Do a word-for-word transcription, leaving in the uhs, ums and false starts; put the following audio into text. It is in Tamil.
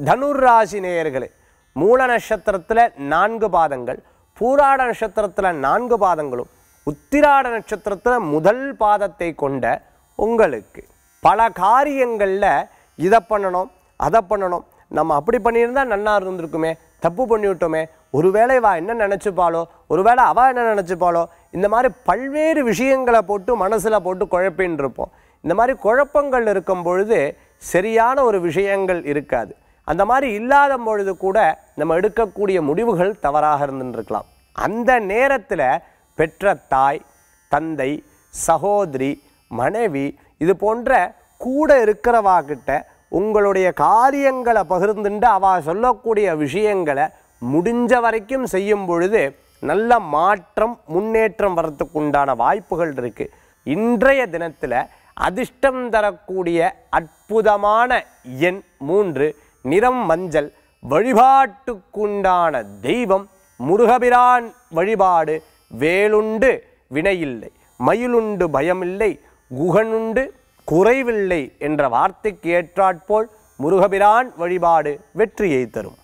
தனுர் ராசி நேயர்களே, மூல நட்சத்திரத்தில் நான்கு பாதங்கள், பூராட நட்சத்திரத்தில் நான்கு பாதங்களும், உத்திராட நட்சத்திரத்தில் முதல் பாதத்தை கொண்ட உங்களுக்கு பல காரியங்களில் இதை பண்ணணும் அதை பண்ணணும், நம்ம அப்படி பண்ணியிருந்தால் நல்லா இருந்திருக்குமே, தப்பு பண்ணிவிட்டோமே, ஒருவேளை வா என்ன நினச்சிப்பாளோ, ஒருவேளை அவள் என்ன நினச்சிப்பாளோ, இந்த மாதிரி பல்வேறு விஷயங்களை போட்டு மனசில் போட்டு குழப்பின்னு இருப்போம். இந்த மாதிரி குழப்பங்கள் இருக்கும் பொழுது சரியான ஒரு விஷயங்கள் இருக்காது. அந்த மாதிரி இல்லாத பொழுது கூட நம்ம எடுக்கக்கூடிய முடிவுகள் தவறாக இருந்துருக்கலாம். அந்த நேரத்தில் பெற்ற தாய், தந்தை, சகோதரி, மனைவி இது போன்ற கூட இருக்கிறவாகிட்ட உங்களுடைய காரியங்களை பகிர்ந்துட்டு அவள் சொல்லக்கூடிய விஷயங்களை முடிஞ்ச வரைக்கும் செய்யும் பொழுது நல்ல மாற்றம் முன்னேற்றம் வரத்துக்கு உண்டான வாய்ப்புகள் இருக்குது. இன்றைய தினத்தில் அதிர்ஷ்டம் தரக்கூடிய அற்புதமான எண் மூன்று, நிறம் மஞ்சள், வழிபாட்டுக்குண்டான தெய்வம் முருகபிரான் வழிபாடு. வேலுண்டு வினையில்லை, மயிலுண்டு பயமில்லை, குகனுண்டு குறைவில்லை என்ற வார்த்தைக்கு ஏற்றாற்போல் முருகபிரான் வழிபாடு வெற்றியை தரும்.